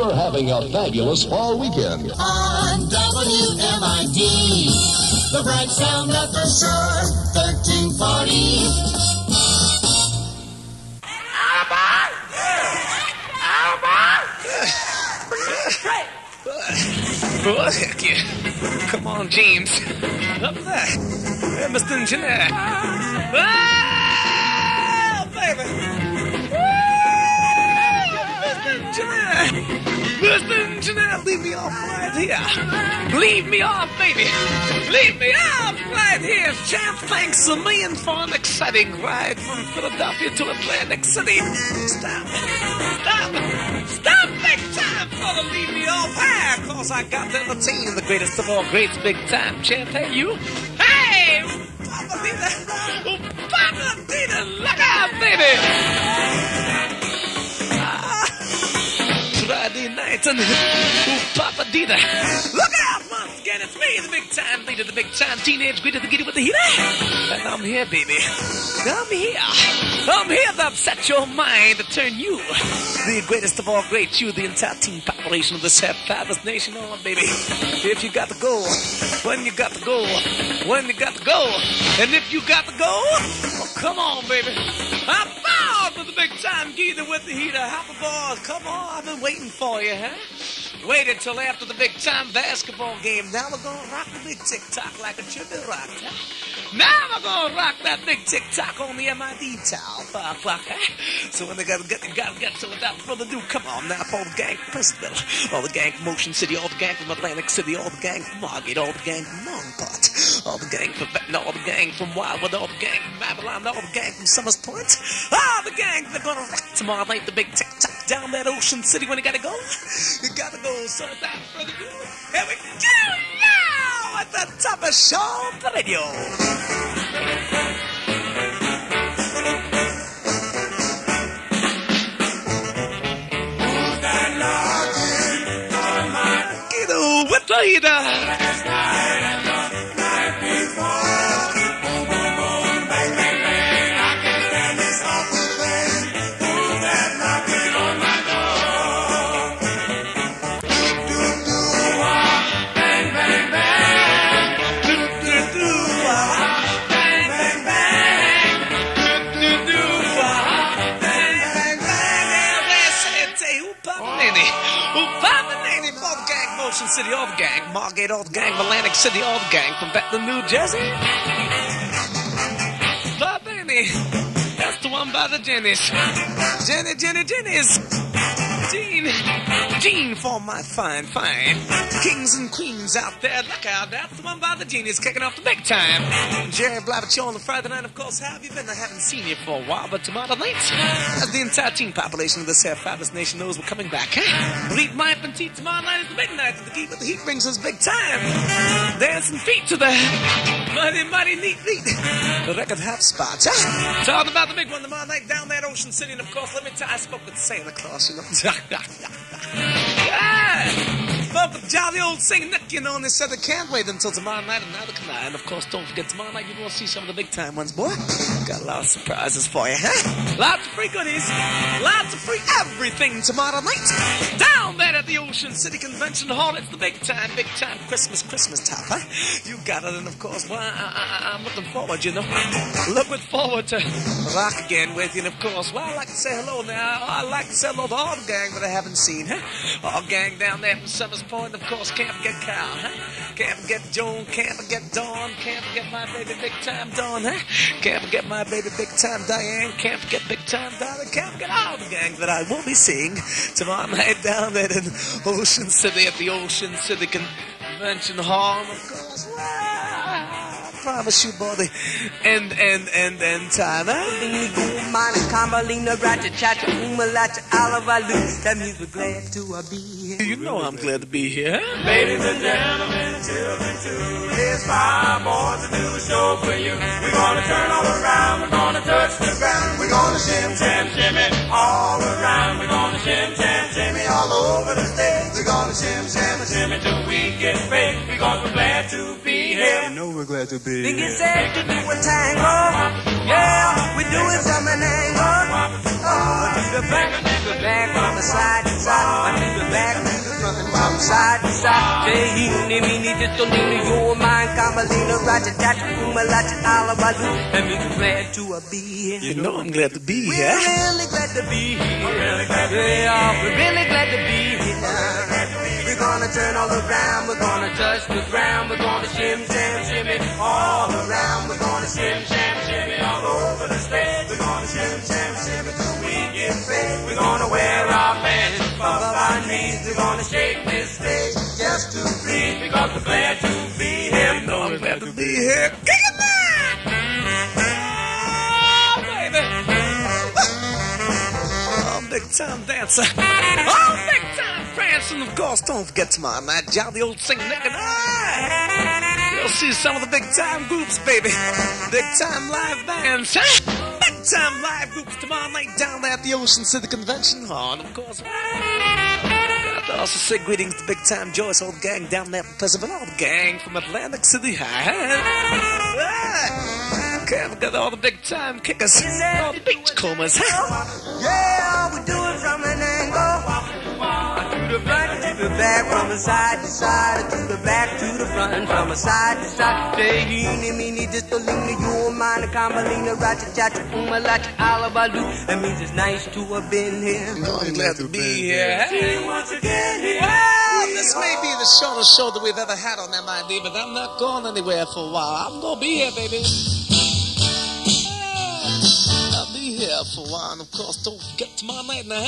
you're having a fabulous fall weekend. On WMID, the bright sound of the shore, 1340. Oh, heck yeah. Come on, James. Up there. Hey, Mr. Engineer. Oh, baby. Mr. Engineer. Mr. Engineer, leave me off right here. Leave me off, baby. Leave me off right here. Champ, thanks a million for an exciting ride from Philadelphia to Atlantic City. Stop. Stop big time, brother. Leave me off high, cause I got to entertain the greatest of all greats, big time. Champ, hey, you. Hey, Papa Dita. Papa Dita, look out, baby. Friday night and Papa Dita. Look out, once again, it's me, the big time leader, the big time teenage greeter, the Geator With The Heater. And I'm here, baby. I'm here to upset your mind, to turn you, the greatest of all greats, you, the entire teen population of this fabulous nation on, baby. If you got to go, when you got to go, when you got to go, and if you got to go, well, come on, baby. I'm bound for the big time Geator With The Heater. Hop aboard, come on, I've been waiting for you, huh? Waited till after the big time basketball game. Now we're gonna rock the big tick-tock like a triple rock, huh? Now we're gonna rock that big tick-tock on the MID towel, 5 o'clock, huh? So when they gotta get to without further ado, come on now, all the gang from Princeton, all the gang from Ocean City, all the gang from Atlantic City, all the gang from Margate, all the gang from Longport, all the gang from Benton, all the gang from Wildwood, all the gang from Babylon, all the gang from Summers Point, all the gang they're gonna rock tomorrow night, the big tick-tock down that Ocean City. When you gotta go, you gotta go. So without further ado, here we go now at the top of show the radio. Geator With The Heater. Last night and the night before. Boom, boom, boom, bang, bang, bang. I can't stand this awful thing. Who's that knocking on my door? Doo-Wop, bang, bang, bang. Doo-Wop, bang, bang, bang. Doo-Wop, bang, bang, bang. Say, who poppin' in it? Who poppin' in it? All the gang from Ocean City, all the gang. Margate, all the gang from Atlantic City, all the gang from Benton, New Jersey. Poppin' in it. That's the one by the Jennies. Jennies. Gene for my fine kings and queens out there. Look out, that's the one by the genius kicking off the big time. Jerry Blavat on the Friday night, of course. How have you been? I haven't seen you for a while, but tomorrow night, as the entire teen population of this here fabulous nation knows, we're coming back, huh? Bleep my petite tomorrow night is the midnight of the Geator With The Heat brings us big time. Dancing feet to the mighty neat beat. The record half spots, huh? Talking about the big one tomorrow night down there at Ocean City, and of course, let me tell you, I spoke with Santa Claus, you know. Spoke with jolly old Saint Nick, you know, and they said they can't wait until tomorrow night, and neither can I. And of course, don't forget, tomorrow night you're going to see some of the big time ones, boy. Got a lot of surprises for you, huh? Lots of free goodies, lots of free everything tomorrow night. Down there at the Ocean City Convention Hall, it's the big time Christmas top, huh? You got it, and of course, well, I'm looking forward, you know. Looking forward to rock again with you, and of course, well, I'd like to say hello now. I'd like to say hello to all the gang that I haven't seen, huh? All gang down there from Summers Point, of course, can't forget Kyle, huh? Can't forget Joan, can't forget Dawn, can't forget my baby big time Dawn, huh? Can't forget my baby big time Diane, can't forget big time Dolly, can't forget all the gang that I will be seeing tomorrow night down there in Ocean City at the Ocean City Convention Hall, and of course, I promise you, boy, the end time, huh? That means we're glad to be here. You know I'm glad to be here. Ladies and gentlemen, children too, there's 5 boys to do a show for you. We're gonna turn all around, we're gonna touch the ground, we're gonna shim, shimmy all around. We're gonna shim, shimmy all over the stage. We're gonna shim, shimmy till we get paid. Because we're glad to be here. You know we're glad to be here. Said to do a tango, yeah, we're doing something angle. Oh, to the back, on the side to side, to the back to the front, from side to side. Say, eeny, meeny, ditto-leeny, you're mine, Carmelina, Raja-Jaja, Umalacha, Alabalu. And we're glad to be here. You know I'm glad to be here. We're really glad to be here. We're really glad to be here. We're really glad to be here. We're gonna turn all around. We're gonna touch the ground. We're gonna shim, sham, shimmy all around. We're gonna shim, sham, shimmy all over the stage. We're gonna shim, sham, shimmy till we get paid. We're gonna wear our pants above our knees. We're gonna shake this stage just to please, because we're glad to be here. You know I'm glad to be here. Get it back! Oh, baby! Oh, big time dancer. Oh, big time prance. And of course, don't forget tomorrow night, jolly old St. Nick and I. You'll see some of the big time groups, baby. Big time live bands, huh? Big time live groups tomorrow night down there at the Ocean City Convention Hall. And of course, got to also say greetings to big time Joyce, all the gang down there from Pleasantville, all the gang from Atlantic City. Can't forget all the big time kickers, all the beachcombers, huh? Yeah, we do it from an angle. To the front, to the back, from the side to side, to the back, to the front, from the side to side. Say, eeny, meeny, ditto-leeny, you're mine, Carmelina, Raja-Jaja, Umalacha, Alabalu. That means it's nice to have been here. You know I'm glad to be here. See once again here. Well, this may be the shortest show that we've ever had on MID, but I'm not going anywhere for a while. I'm gonna be here, baby. I'll be here for a while, and of course, don't forget tomorrow night now.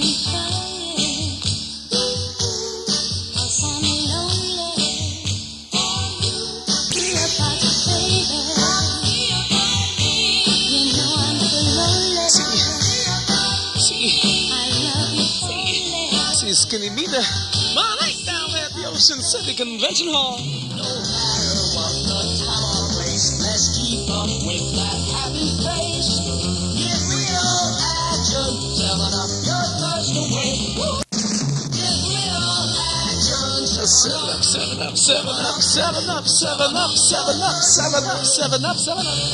See, Skinny Nita, tomorrow night down there at the Ocean City Convention Hall. No matter what the time or place, let's keep up with that happy face. Give real action, 7 up your thirst away. Give real action, 7 up, 7 up, 7 up, 7 up, 7 up, 7 up, 7 up, 7 up, 7 up.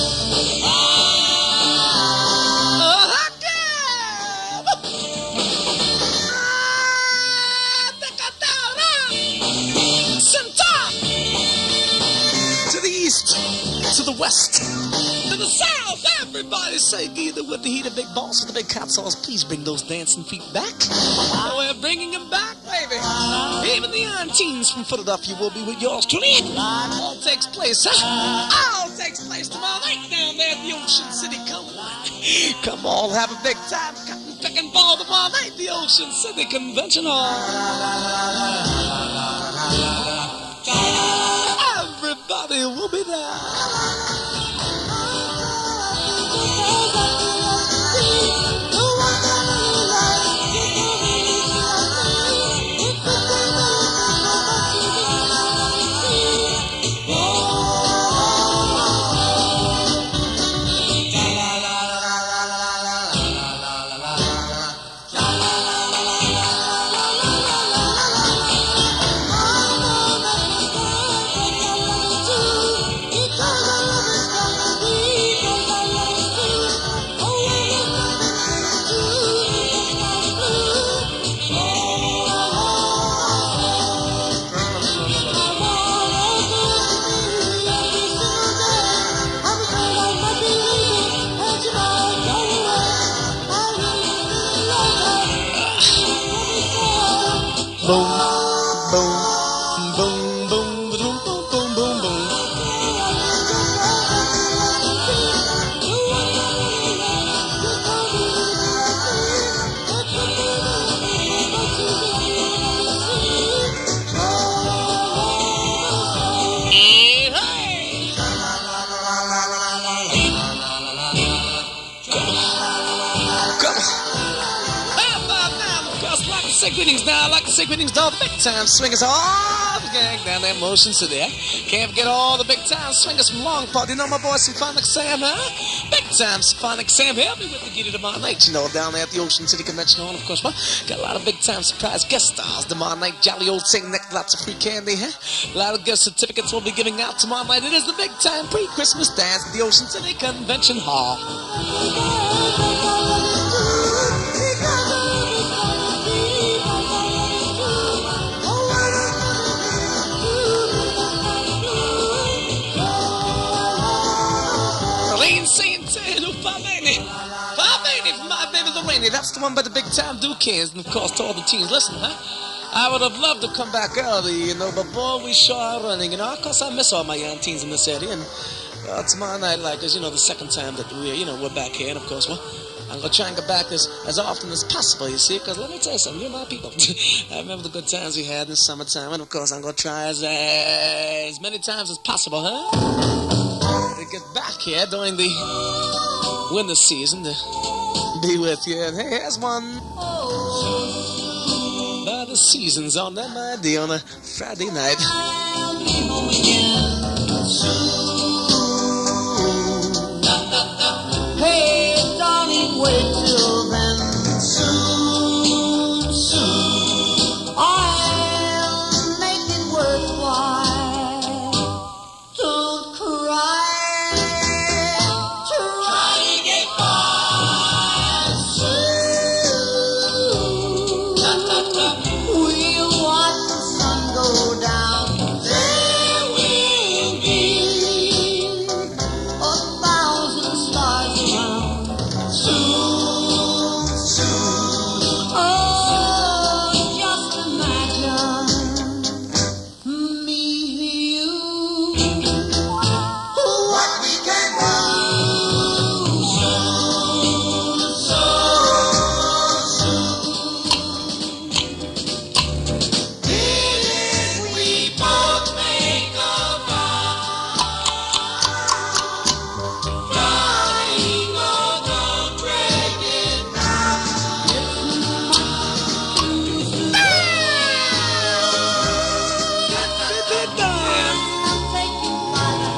To the west, to the south, everybody say Geator with the heater, big boss with the big hot sauce. Please bring those dancing feet back. Oh, we're bringing them back, baby. Even the young teens from Philadelphia will be with yours truly. All takes place, huh? All takes place tomorrow night down there at the Ocean City. Come on, have a big time. Cotton picking ball tomorrow night, the Ocean City Convention Hall. Everybody will be there. Greetings now, I'd like to say greetings to all the big time swingers, all the gang down there in Ocean City. Can't forget all the big time swingers from Longport. You know my boy Symphonic Sam, huh? Big time Symphonic Sam. He'll be with the Geator tomorrow night, you know, down there at the Ocean City Convention Hall. Of course, got a lot of big time surprise guest stars tomorrow night. Jolly old St. Nick, lots of free candy, huh? A lot of gift certificates we'll be giving out tomorrow night. It is the big time pre-Christmas dance at the Ocean City Convention Hall. My Baby's a Rainy. That's the one by the big time Duke-Cans. And of course, to all the teens, listen, huh? I would have loved to come back early, but boy, we sure are running, Of course, I miss all my young teens in this area, and tomorrow night, is, the second time that we're back here, and of course, well, I'm going to try and get back as often as possible, you see, because let me tell you something, you're my people. I remember the good times we had in the summertime, and of course, I'm going to try as many times as possible, huh? To get back here during the winter season to be with you, and hey, here's one. The seasons on WMID on a Friday night. Hey, darling, wait till then. Soon, soon, I'll make it worthwhile. Don't cry, try to get by. Soon, we'll watch the sun go down. There will be 1,000 stars around. Soon, soon. Oh, just imagine me, you, what we can do. Soon, so if we both make a vow, darling, oh, don't break it now. I'll take you by the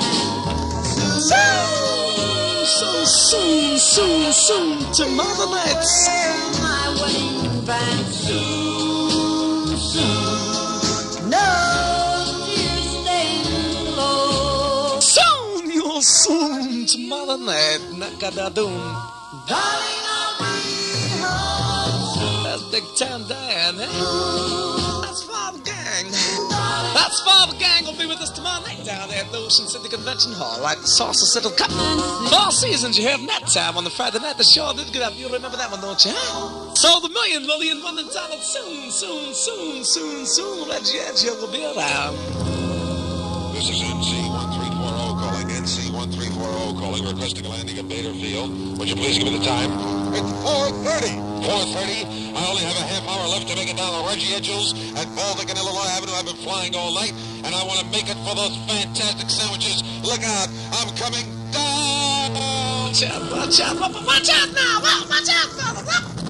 hand. Soon, tomorrow night. Wear my wedding band. Soon, soon. No tears stained clothes. Soon, tomorrow night. Nakadadoon. Darling, I'll be home. That's big time Diane, eh? That's Father Gang. That's Father Gang will be with us tomorrow night down there at the Ocean City Convention Hall, like the Saucer City Cup. 4 seasons you heard that time on the Friday night. The show did get up. You remember that one, don't you? Huh? So the million, Lillian, London, Donald, soon. Reggie Edge here will be around. This is NC1340 calling. NC1340 calling, requesting a landing at Bader Field. Would you please give me the time? It's 4:30. 4:30. I only have a half hour left to make it down to Reggie Edgel's at Baldwin and Illinois Avenue. I've been flying all night, and I want to make it for those fantastic sandwiches. Look out. I'm coming down. Watch out now. Watch out, brother.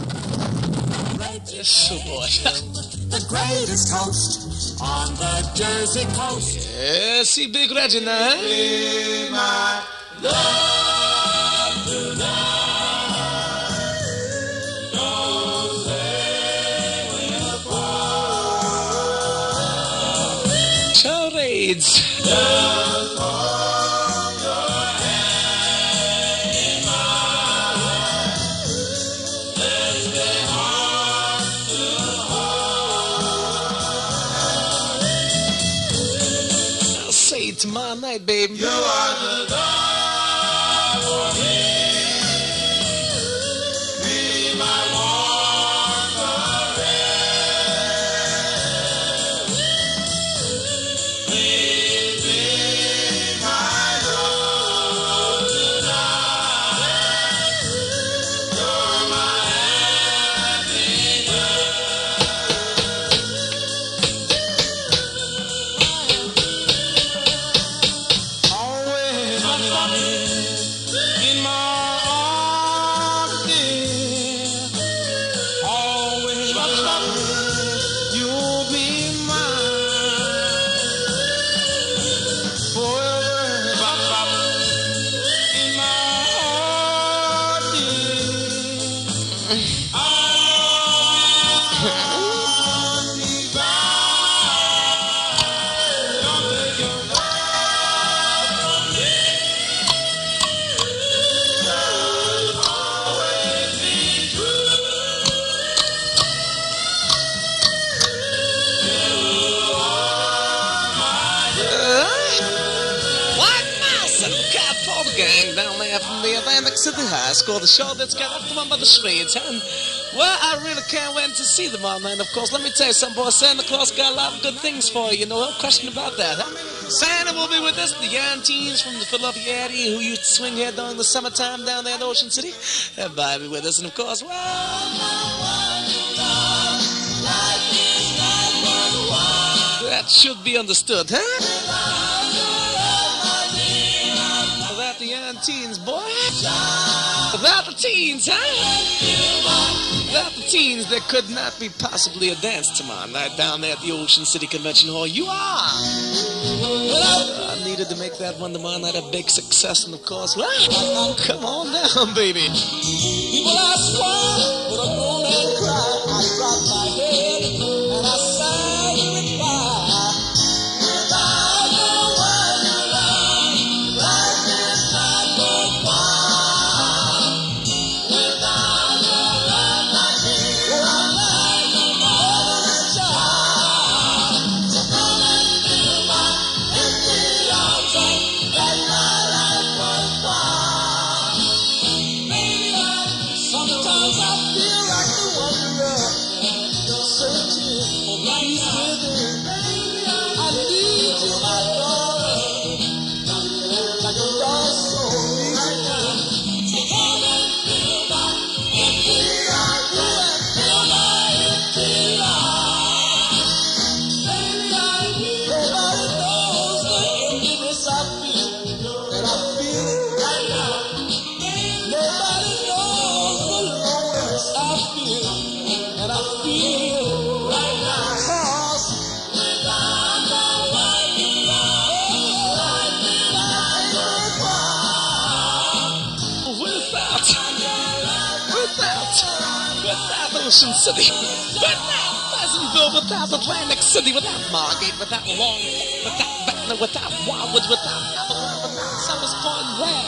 Oh, boy. The greatest host on the Jersey coast. Yeah, see Big Reggie now, eh? Be my love tonight. Don't say we're apart. Charades. Just hold your hand in mine. Let's stay heart to heart. I'll say it tomorrow night, baby. You are the love for me. Be my warm caress. Please be my love tonight. You're my always in my arms, dear. Always you'll be mine. Forever in my heart, dear. Don't take your love from me. Just always be true. You are my White Mouse in California. all the gang down there from the Atlantic City High School, the show that's got up to one by the streets. And, well, I really can't wait to see them all night. Of course, let me tell you something, boy. Santa Claus got a lot of good things for you, no question about that, huh? Santa will be with us, the young teens from the Philadelphia area who used to swing here during the summertime down there in Ocean City. Everybody be with us, and of course, that should be understood, huh? Without the young teens, boy. Without the teens, huh? Without the teens, there could not be possibly a dance tomorrow night down there at the Ocean City Convention Hall. You are! I needed to make that one tomorrow night a big success, and of course, well, come on down, baby. People ask why, but I go and cry. I drop my head and I sigh and reply. Without the one you love, life is not worthwhile. Without the love like me, I'm like a mother child. So come and fill my empty arms up, make my life worthwhile. Baby, sometimes I feel like a wanderer, searching for peace within. I need you, my daughter, like a lost soul right now. So come and fill my empty arms, and fill my empty life. Baby, nobody knows the emptiness I feel, and I feel it right now. Nobody knows the loneliness I feel, and I feel it right now. 'Cause without the one you love, life is not worthwhile. Without Ocean City, without Pleasantville, without Atlantic City, without Margate, without Long, without Ventnor, without Wildwood, without Alabama, without Summers Point, where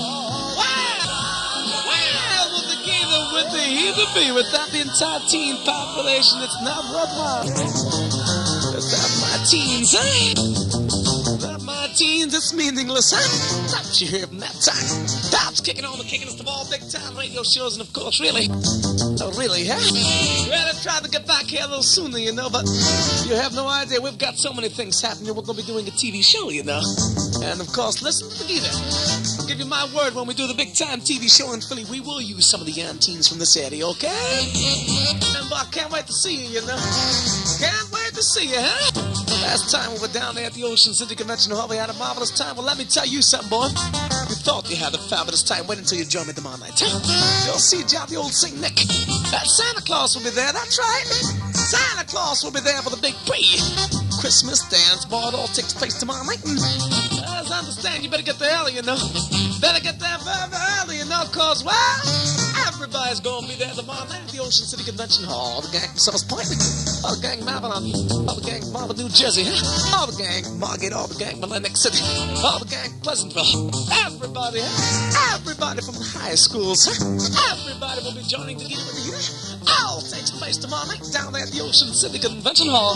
would the Geator With The Heater be? Without the entire teen population, it's not worthwhile. Without my teens, without my teens, it's meaningless, huh? Don't you hear from that time? Top's kicking on the kickinest of all big-time radio shows, and of course, really, huh? Well, I tried to get back here a little sooner, you know, but you have no idea. We've got so many things happening. We're going to be doing a TV show, you know. And, of course, listen to the Geator. I'll give you my word, when we do the big-time TV show in Philly, we will use some of the young teens from this area, okay? And I can't wait to see you, you know. Can't wait to see you, huh? Last time we were down there at the Ocean City Convention Hall, we had a marvelous time. Well, let me tell you something, boy. You thought you had a fabulous time. Wait until you join me tomorrow night. You'll see John the old St. Nick. That Santa Claus will be there, that's right. Santa Claus will be there for the big pre-Christmas dance. Boy, it all takes place tomorrow night. As I understand, you better get there early, you know. Better get there very early, you know, cause, well, everybody's gonna be there tomorrow night at the Ocean City Convention Hall. All the gang from Summers Point, all the gang from Avalon, all the gang from Marble, New Jersey, all the gang from Margate, all the gang from Atlantic City, all the gang from Pleasantville. Everybody, everybody from the high schools, everybody will be joining the Geator With The Heater. All takes place tomorrow night down there at the Ocean City Convention Hall.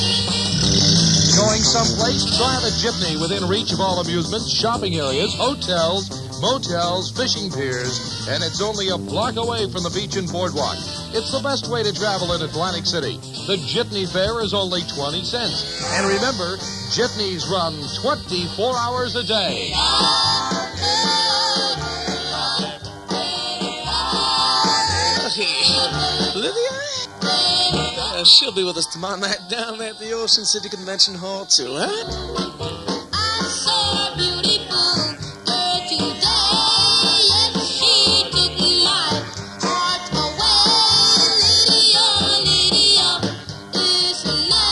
Going someplace? Try the Jitney within reach of all amusements, shopping areas, hotels, motels, fishing piers, and it's only a block away from the beach and boardwalk. It's the best way to travel in Atlantic City. The Jitney fare is only 20 cents. And remember, Jitneys run 24 hours a day. Lydia? She'll be with us tomorrow night down there at the Ocean City Convention Hall, too, huh? I saw a beautiful girl today, and she took my heart away. Lydia, is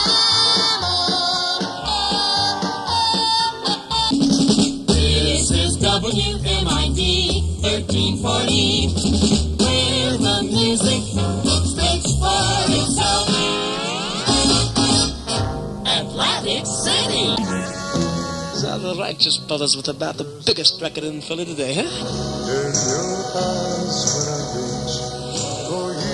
an This is WMID 1340, where the music speaks for itself. Atlantic City. These are the Righteous Brothers with about the biggest record in Philly today, huh? In your eyes when I reach for you.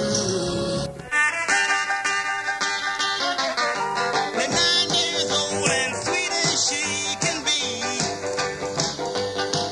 At 9 years old and sweet as she can be,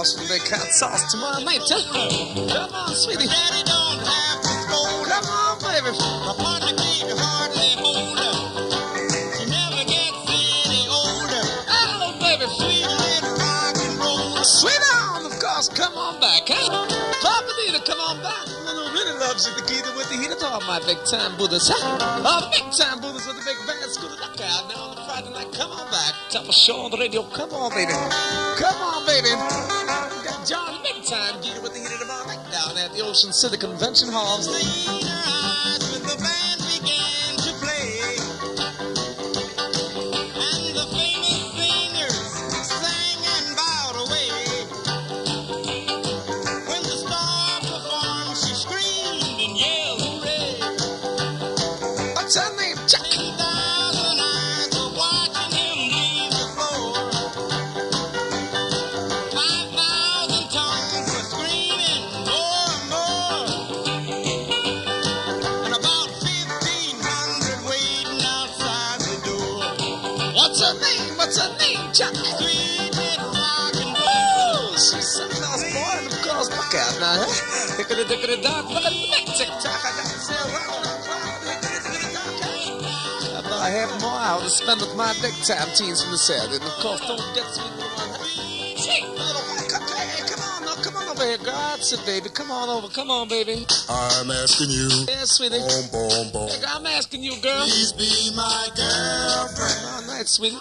sauce for the big hot sauce tomorrow night, huh? Come on, sweetie. Daddy don't have to scold her. Come on, baby. My partner can't hardly hold her. She never gets any older. Oh, baby. Sweet little rock and roll. Sweet on, of course. Come on back, huh? Papa Dita, come on back. Little really loves you, the Geator with the Heater. To all my big time Buddhas, huh? All big time Buddhas with the big band scooter. Look out now on the Friday night. Come on back. Top of show on the radio. Come on, baby. Come on, baby. We got John, big time Geator with the Heater tomorrow night down at the Ocean City Convention Hall. Seen her eyes when the band began to play, and the famous singers sang and bowed away. When the star performed, she screamed and yelled hooray. What's her name? Chuck. 10,000 eyes were watching him leave the floor. 5,000 tongues were screaming more and more. And about 1,500 waiting outside the door. What's her name? What's her name, Chuck? Sweet little rock and roll. Oh, she's something else, boy. And of course, look out now, huh? Hickety dickety dock. Look at the big tick tock. I got to say, round and round. Hickety dickety dock. I thought I had more hours to spend with my big time teens from the Saturday. And of course, don't get sweet little one. Huh? Sweet little one. Come on now. Come on over here, girl. That's it, baby. Come on over. Come on, baby. I'm asking you. Yeah, sweetie. Boom, boom, boom. Hey, girl, I'm asking you, girl. Please be my girlfriend. All night, sweetie.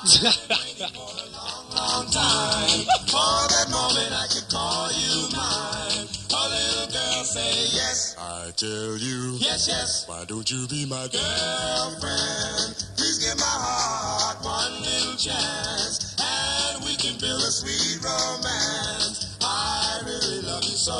Long time. For that moment I could call you mine. A little girl say yes. I tell you. Yes, yes. Why don't you be my Girlfriend, please give my heart one little chance, and we can build a sweet romance. I really love you so.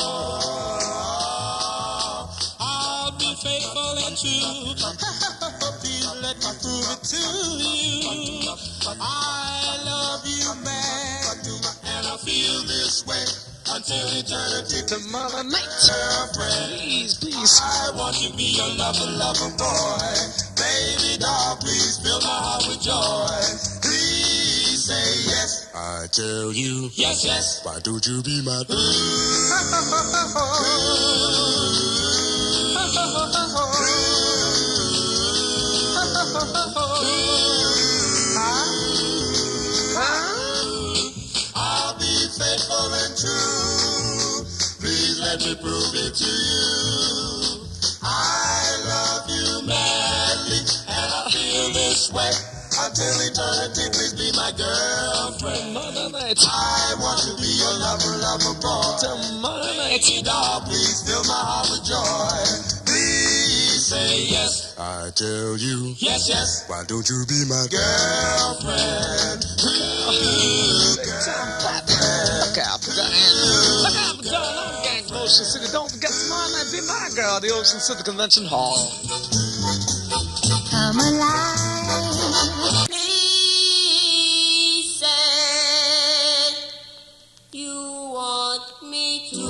I'll be faithful and true. Please let me prove it to you. I love you, man, and I feel this way until eternity. Tomorrow night. Girlfriend, Please, please. I want to be your lover, lover boy. Baby doll, please fill my heart with joy. Please say yes. I tell you. Yes, yes. Why don't you be my I'll be faithful and true. Please let me prove it to you. I love you madly, and I feel this way until eternity. Please be my girlfriend. Tomorrow night. I want to be your lover, lover boy. Tomorrow night. Baby doll, please fill my heart with joy. Please say yes. I tell you. Yes, yes. Why don't you be my Girlfriend. Look out, Diane. Look out, Diane. I'm gang from Ocean City. Don't forget tomorrow night, be my girl at the Ocean City Convention Hall. Come alive. Please say you want me to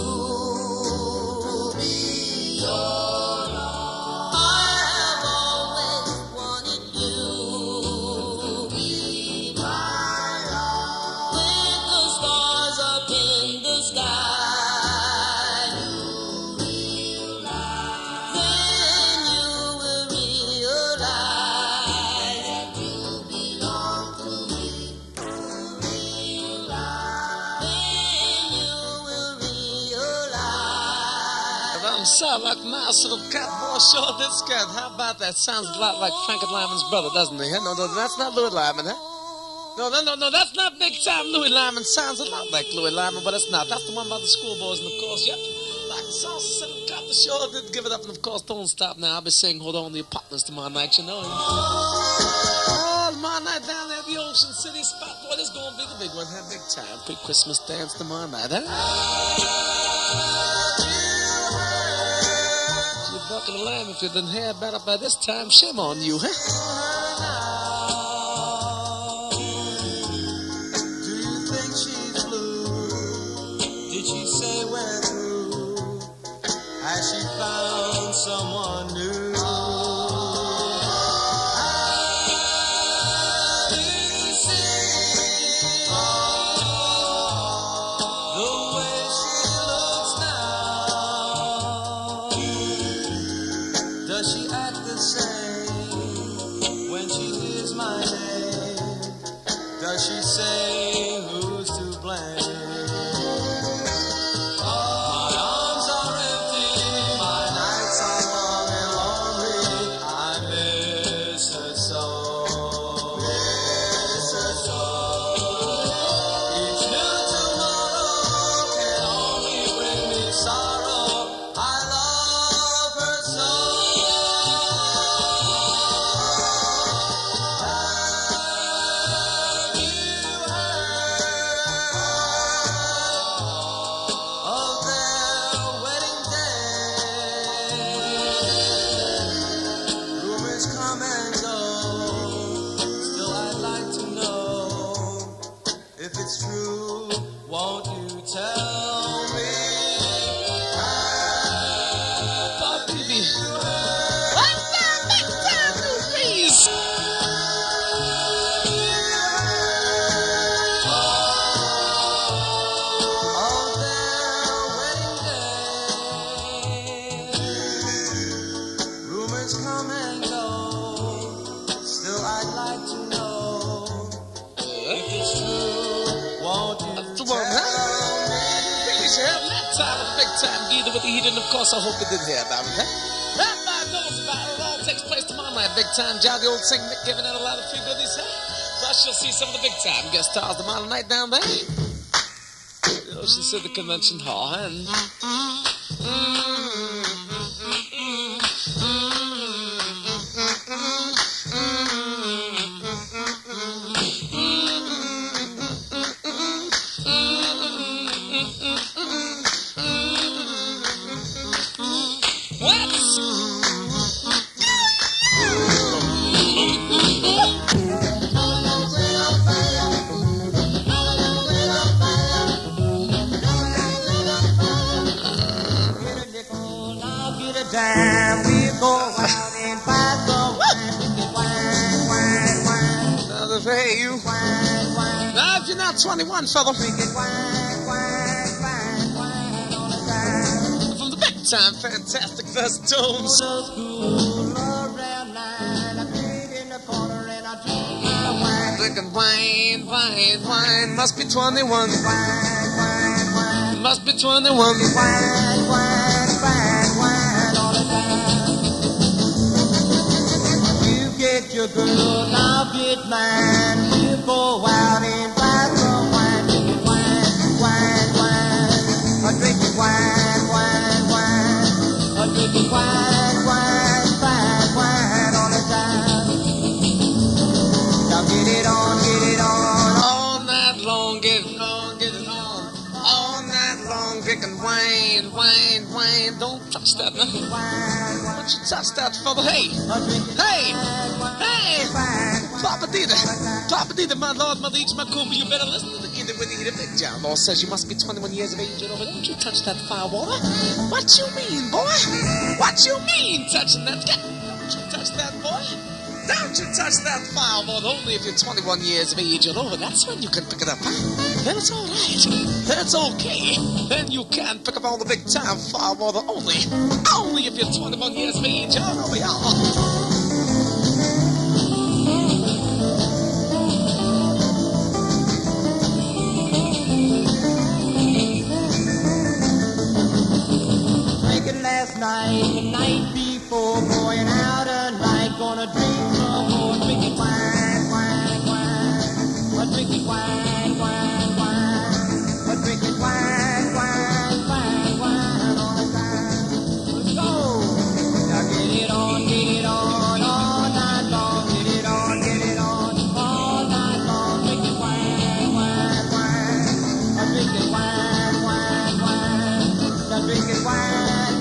be your love. I have always wanted you to be my love. With the stars up in the sky, you realize. Then you will realize that you belong to me. Then you will realize. I'm sorry, like mouse little cat, boy, sure this cat. How about that? Sounds a lot like Frank Lyman's brother, doesn't he? No, that's not Louis Lyman, huh? No, that's not big time Louis Lyman. Sounds a lot like Louis Lyman, but it's not. That's the one about the schoolboys, and of course, yep. Like sauce and got the show, did give it up, and of course, don't stop now. I'll be singing Hold On to Your Partners tomorrow night, you know. Oh, tomorrow night down there at the Ocean City spot, boy, this gonna be the big one. Have big time. Pre-Christmas dance tomorrow night, huh? You bucking a lamb if you didn't hear about it by this time. Shame on you, huh? Do you think she's blue? Did she say we're through? Has she found someone new? catch you having that time with the big time Geator with the Heater, and of course I hope you did hear about it, huh? Everybody knows about it. It all takes place tomorrow night. Big time job, the old Sing Nick giving out a lot of free goodies, huh? Plus you'll see some of the big time guest stars tomorrow night down there. The Ocean City Convention Hall, and hey, you. Now, if you're not 21, fella. From the big time, fantastic Tones. Drinking wine. Must be 21. Must be 21. Get your girl, I'll get mine. We'll go out and buy some wine. Drinking wine. I'm drinking wine. I'm drinking wine, fine wine all the time. Now get it on. All night long, get it on. All night long, drinking wine. Don't touch that, man. Don't you touch that, fella. Hey. Papa Dita, my Lord, Mother Eats, my Cooper, you better listen to the Geator with the Heater. Big John Law says you must be 21 years of age and over. Don't you touch that firewater. What you mean, boy? What you mean, touching that? Don't you touch that, boy? Don't you touch that firewater. Only if you're 21 years of age and over. That's when you can pick it up, huh? Then it's all right. Then it's okay. Then you can pick up all the big time firewater only if you're 21 years of age and over, y'all. Last night, the night before, going out a night, gonna drink some more, drinking wine. I'm drinking wine. I'm drinking wine, fine wine all the time. Let's go. Now get it on, all night long. Get it on, all night long. Drinking wine. I'm drinking wine. I'm drinking wine.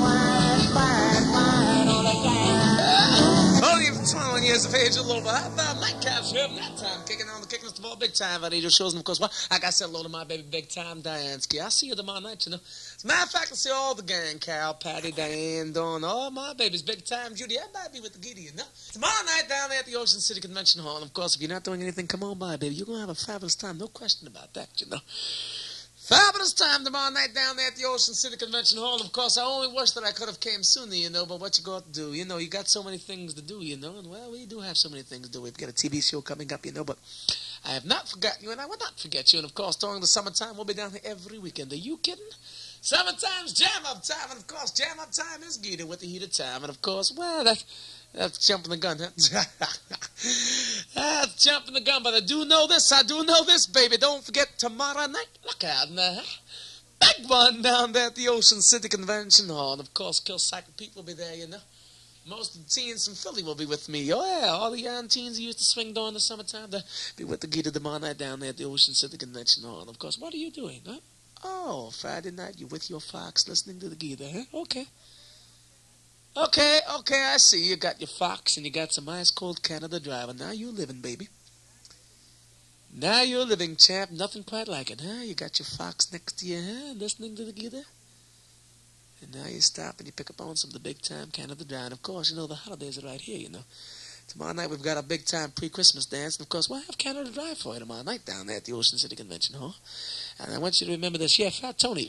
Years of age, a little bit. How about nightcaps here that time? Kicking us the ball big time at Angel shows. And of course, like I said, hello to my baby big time, Diansky. I'll see you tomorrow night, you know. As a matter of fact, I see all the gang, Carol, Patty, Diane, Dawn, all my babies, big time, Judy. Everybody be with the Geator, you know. Tomorrow night down there at the Ocean City Convention Hall. And of course, if you're not doing anything, come on by, baby. You're going to have a fabulous time. No question about that, you know. Fabulous time tomorrow night down there at the Ocean City Convention Hall. Of course, I only wish that I could have came sooner, you know, but what you got to do? You know, you got so many things to do, you know, and, well, we do have so many things to do. We've got a TV show coming up, you know, but I have not forgotten you, and I will not forget you. And, of course, during the summertime, we'll be down here every weekend. Are you kidding? Summertime's jam-up time, and, of course, jam-up time is Geator with the Heater time. And, of course, well, that's jumping the gun, huh? That's jumping the gun, but I do know this, baby. Don't forget tomorrow night. Look out now. Big one down there at the Ocean City Convention Hall. And, of course, Kill Cycle Pete will be there, you know. Most of the teens from Philly will be with me. Oh, yeah, all the young teens who used to swing during the summertime, they'll be with the Geator tomorrow night down there at the Ocean City Convention Hall. And, of course, what are you doing, huh? Oh, Friday night, you're with your Fox listening to the Geator, huh? Okay, I see. You got your Fox and you got some ice-cold Canada Driver. Now you're living, baby. Now you're living, champ. Nothing quite like it, huh? You got your Fox next to you, huh? Listening to the Geator. And now you stop and you pick up on some of the big-time Canada Drive. And, of course, you know, the holidays are right here, you know. Tomorrow night we've got a big-time pre-Christmas dance. And, of course, we'll have Canada Drive for you tomorrow night down there at the Ocean City Convention Hall. And I want you to remember this. Yeah, Fat Tony.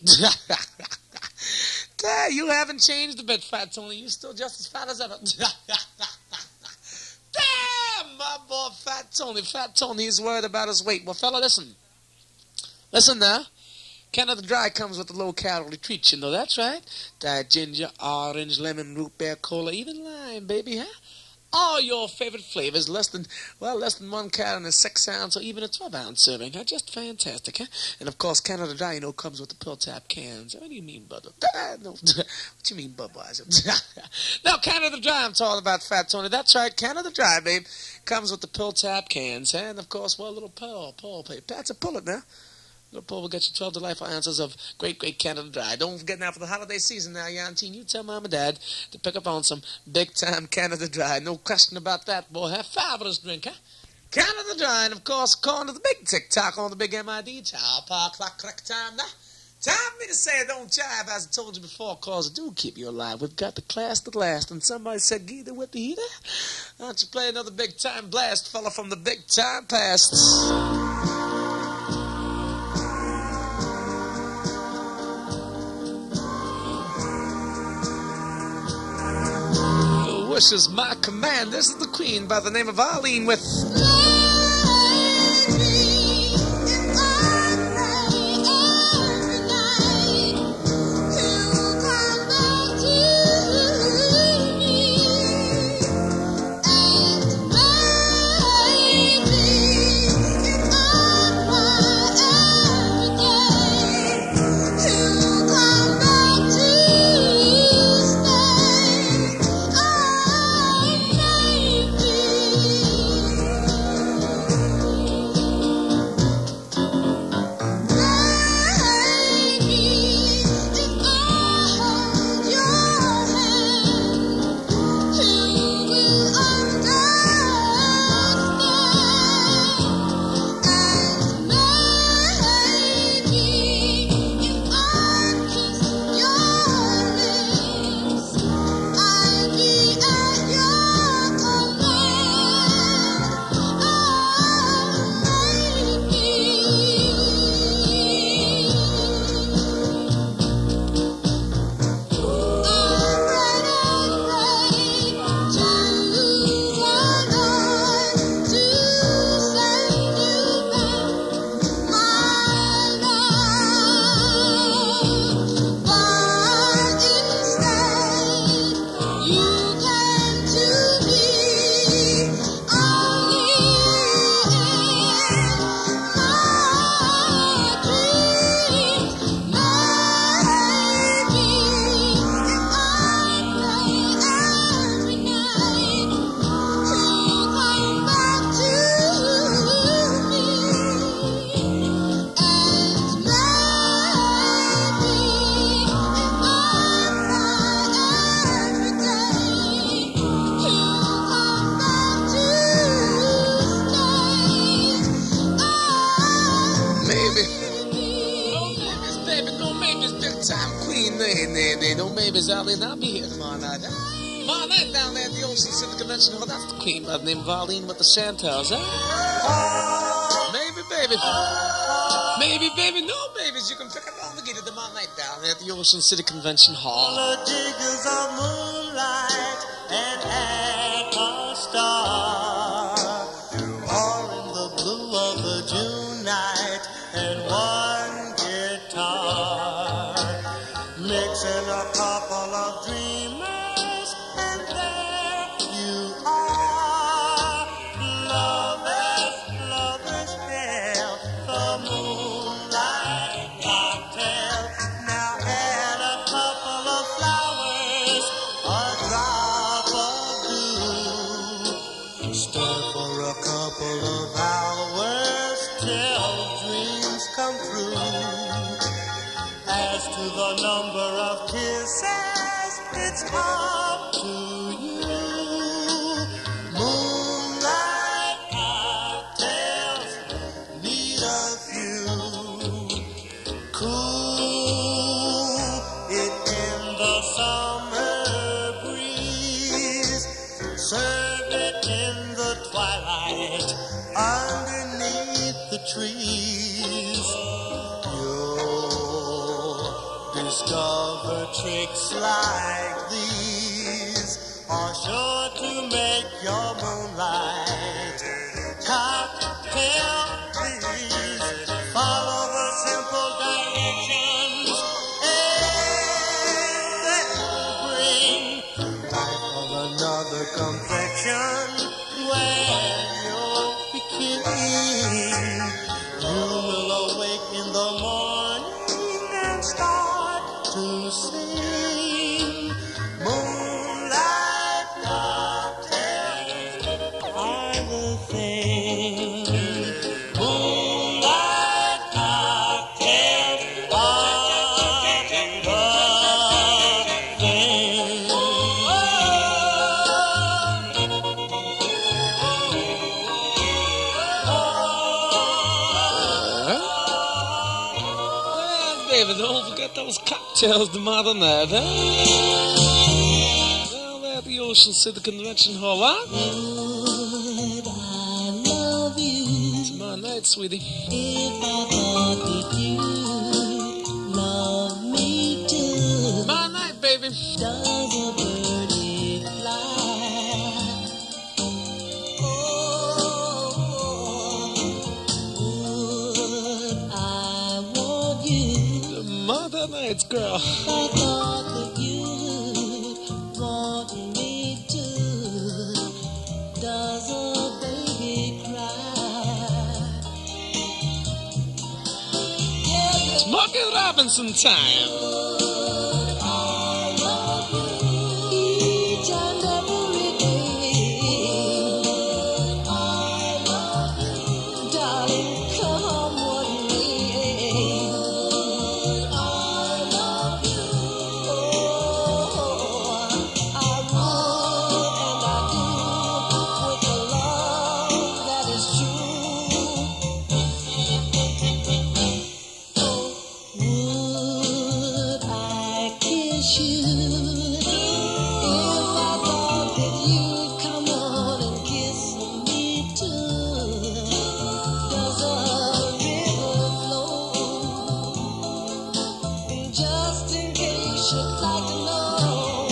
You haven't changed a bit, Fat Tony. You're still just as fat as ever. Damn, my boy, Fat Tony. Fat Tony is worried about his weight. Well, fella, listen. Listen now. Canada Dry comes with a low-calorie treat, you know. That's right. Diet ginger, orange, lemon, root beer, cola, even lime, baby, huh? All your favorite flavors, less than 1 calorie in a 6-ounce or even a 12-ounce serving. Huh? Just fantastic, huh? And, of course, Canada Dry, you know, comes with the pill-top cans. What do you mean, brother? No. What you mean, Budweiser? No, Canada Dry, I'm talking about, Fat Tony. That's right, Canada Dry, babe. Comes with the pill-top cans, huh? And, of course, well, a little pearl paper. That's a pull it now. Little Paul will get you 12 delightful ounces of great Canada Dry. Don't forget now for the holiday season now, Yanteen, you tell Mom and Dad to pick up on some big-time Canada Dry. No question about that, boy. Have fabulous drink, huh? Canada Dry, and, of course, calling to the big tick-tock on the big MID. Top clock, correct time now. Time for me to say it don't jive, as I told you before, cause it do keep you alive. We've got the class to last, and somebody said, Geator with the heater. Why don't you play another big-time blast, fella from the big-time past? Wishes my command. This is the Queen by the name of Arlene with I'll be here tomorrow night. Tomorrow night down there at the Ocean City Convention Hall. That's the Queen by the name of Arlene with the Chantels, huh? Maybe, baby. Maybe, baby. No, babies. You can pick up on the Geator tomorrow night down there at the Ocean City Convention Hall. The diggers of moonlight and at a star, all in the blue of the June night and one guitar, mixing a couple of dreamers, and there you are. Lovers hail the moonlight cocktail. Now add a couple of flowers, a drop of dew. Stir for a couple of hours till dreams come true. As to the number of kisses, it's up to you. Moonlight cocktails need a few. Cool it in the summer breeze. Serve it in the twilight underneath the trees. Discover tricks like these are sure to make your moonlight cocktail please. Follow the simple directions. to sing moonlight cocktails are the thing. Moonlight cocktails are the thing. Baby, don't forget those cocktails tomorrow night, huh? Well, they're at the Ocean City Convention Hall, huh? Would I love you Tomorrow night, sweetie. if I thought that you love me too? Tomorrow night, baby. Does a birdie fly? Would I want you Tomorrow night, girl. if I thought that you'd want me to? Does a baby cry? Smokey Robinson time. Each and every day, I love you, darling. Come what may, I love you. Oh, I would and I do with the love that is true. Would I kiss you if I thought that you'd come on and kiss me too? Does a river flow? Just in case you'd like to know,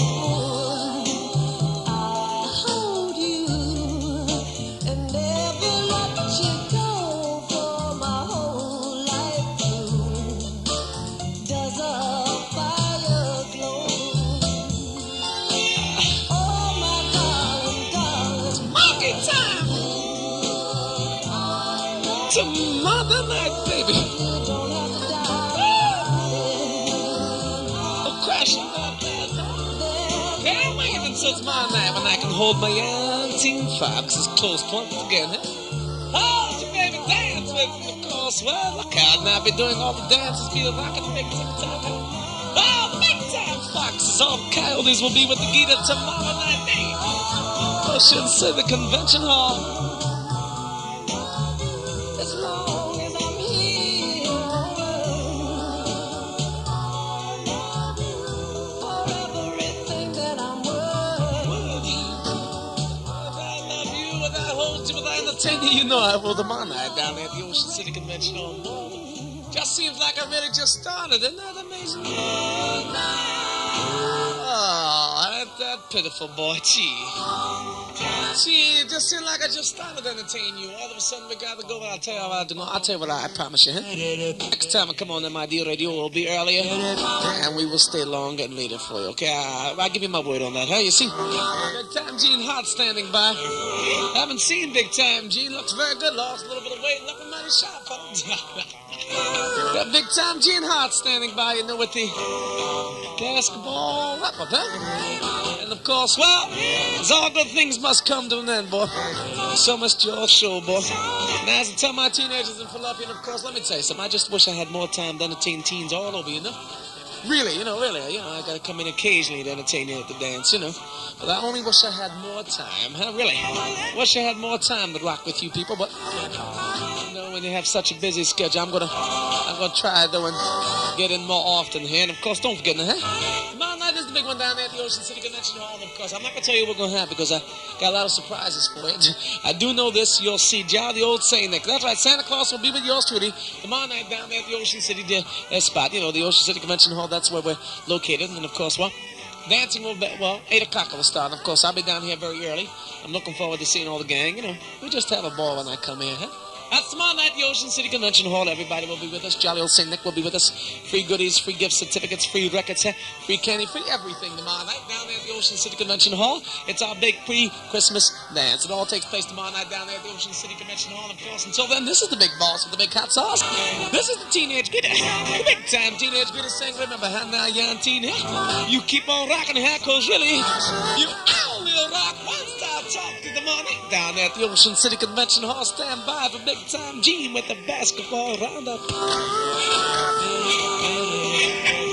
I hold you and never let you go for my whole life through. Does a fire glow? Oh, my darling, darling. Smokey time. Tomorrow night, baby. You don't have to die. Oh, crashing that bed. Can't wait until tomorrow night when I can hold my young teen foxes close plumped again, huh? Oh, you baby dance with me, of course. Well, look out, and I'll be doing all the dances, be the rockin' big time. Oh, big time foxes, all the coyotes will be with the Geator tomorrow night, baby. Ocean City Convention Hall. As long as I'm here, for everything that I'm worth. If I love you, if I hold you, if I entertain you, you know I will tomorrow night down there at the Ocean City Convention Hall. Just seems like I really just started. Isn't that amazing? Oh, ain't that pitiful, boy. Gee, it just seemed like I just started entertaining you. All of a sudden, we got to go. I'll tell you what I promise you. Huh? Next time I come on MID Radio, we'll be earlier, and we will stay longer and later for you. Okay, I'll give you my word on that. Huh? You see, Big Time Gene Hart standing by. Haven't seen Big Time Gene. Looks very good. Lost a little bit of weight. Looking mighty sharp, folks. Got Big Time Gene Hart standing by. You know, with the basketball record, huh? And of course, well, as all good things must come to an end, boy. So much your show, boy. Now, as I tell my teenagers in Philadelphia, and of course, let me tell you something. I just wish I had more time to entertain teens all over, you know? Really, I gotta come in occasionally to entertain you at the dance, you know. But I only wish I had more time, huh? Really. Wish I had more time to rock with you people, but you know, when you have such a busy schedule, I'm gonna try though and get in more often here. And of course, don't forget, huh? Tomorrow night is the big one down there at the Ocean City Convention Hall. And of course, I'm not gonna tell you what we're gonna have because I got a lot of surprises for you. I do know this. You'll see Jar the old Saint Nick. That's right. Santa Claus will be with yours truly tomorrow night down there at the Ocean City spot. You know, the Ocean City Convention Hall. That's where we're located. And of course, well, dancing will be, 8 o'clock will start. And of course, I'll be down here very early. I'm looking forward to seeing all the gang. You know, we just have a ball when I come here, huh? That's tomorrow night at the Ocean City Convention Hall. Everybody will be with us. Jolly old St. Nick will be with us. Free goodies, free gift certificates, free records, free candy, free everything tomorrow night down there at the Ocean City Convention Hall. It's our big pre-Christmas dance. It all takes place tomorrow night down there at the Ocean City Convention Hall. Of course, until then, this is the big boss with the big hot sauce. This is the Teenage Geator. The big time Teenage Geator saying, remember, now, young teen, you keep on rocking here, cause really, you only rock one style talk to the morning. Down there at the Ocean City Convention Hall, stand by for big time Gene with the basketball roundup.